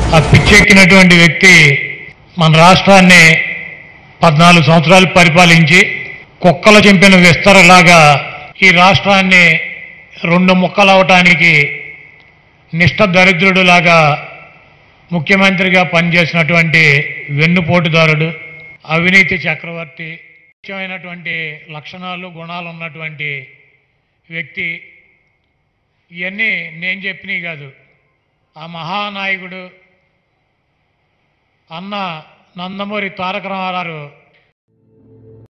ఆ పిచ్చెక్కినటువంటి వ్యక్తి మన రాష్ట్రాన్ని 14 సంవత్సరాలు పరిపాలించి కుక్కలు చెంపిన విస్తరలాగా ఈ రాష్ట్రాన్ని 2 ముక్కలవటానికి నిష్ఠ దరిద్రుడులాగా ముఖ్యమంత్రిగా పనిచేసినటువంటి వెన్నుపోటుదారుడు, అవినీతి చక్రవర్తి, ముఖ్యమైనటువంటి లక్షణాలు గుణాలు ఉన్నటువంటి వ్యక్తి. ఇవన్నీ నేను చెప్పినవి కాదు, ఆ మహానాయకుడు అన్న నందమూరి తారక రామారావు